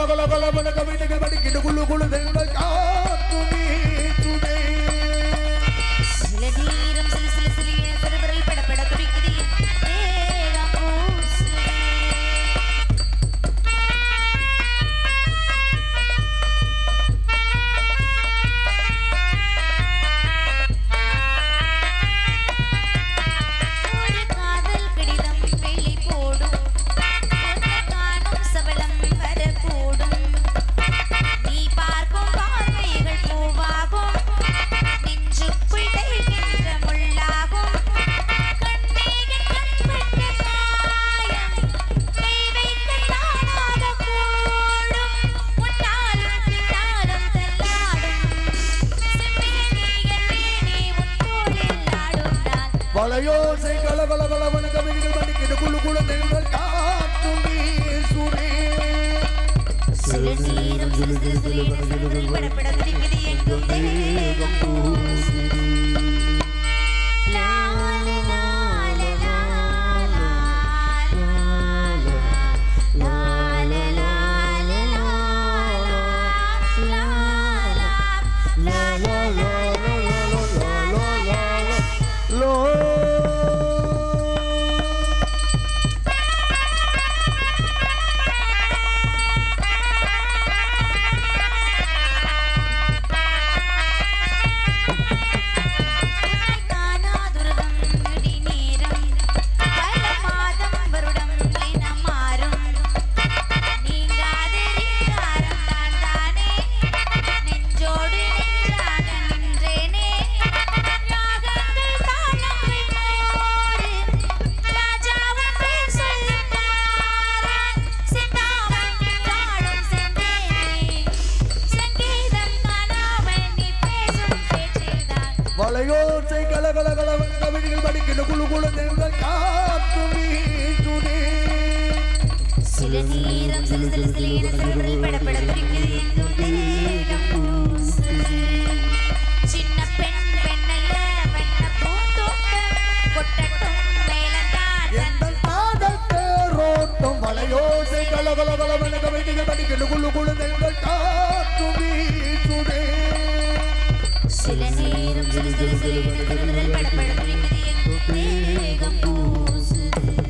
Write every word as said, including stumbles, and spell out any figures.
கல கல மன கவிதைகள் படிக்கிட்டு குழு குழு தெய்வங்கள் காத்து வீசுதே சில நேரம் சில சில சிறிய சிறுவரல் படப்பட துடிக்குது தேகம் பூசுதே ஒரு காதல் கடிதம் வெளி போடும் காணும் சபலம் வரக்கூடும் நீ பார்க்கும் பார்வைகள் பூவாகும் நெஞ்சுக்குள் தைக்கின்ற முள்ளாகும் கண்ணேகன் கண்பட்ட காயம் கை வைக்க தானாக கூடும் முன்னாலும் பின்னாலும் தள்ளாடும் செம்மேனியன் மேனி உன் தோளில் ஆடும் நான் வளையோசை கல கல கல மன கவிதைகள் படிக்கிட்டு குழு குழு தெய்வங்கள் காத்து வீசுதே சில நேரம் சில சில சிறிய சிறுவரல் படப்பட துடிக்குது எங்கும் தேகம் பூசுதே லா லா லா லா லா லா லா லா லா லா லா லோ காணாதுருவம் நொடி நேரம் பல மாதம் வருடம் என மாறும் நீங்காது ரீங்காரம் தான் தானே நெஞ்சோடு நெஞ்சாக நின்றேனே ராகங்கள் தாளங்கள் போடு ராஜாவும் பேர் சொல்லும் பாரு சிந்தாமல் நின்றாடும் செந்தேனே சங்கீதம் காணாமல் நீ பேசும் பேச்சில்தான் வளையோசை கல கல கல மன கவிதைகள் படிக்கிட்டு குழு குழு தெய்வங்கள் காத்து வீசுதே சில நேரம் சில சில சிறிய சிறுவரல் படப்பட துடிக்குது எங்கும் தேகம் பூசுதே சின்ன பெண் பெண்ணல்ல வண்ண பூந்தோட்டம் கொட்டட்டும் மேலத்தான் எங்கள் காதல் தேரோட்டம் வளையோசை கல கல கல மன கவிதைகள் படிக்கிட்டு குழு குழு தெய்வங்கள் காத்து வீசுதே சில நேரம் சில சில சிறிய சிறுவரல் படப்பட துடிக்குது எங்கும் தேகம் பூசுதே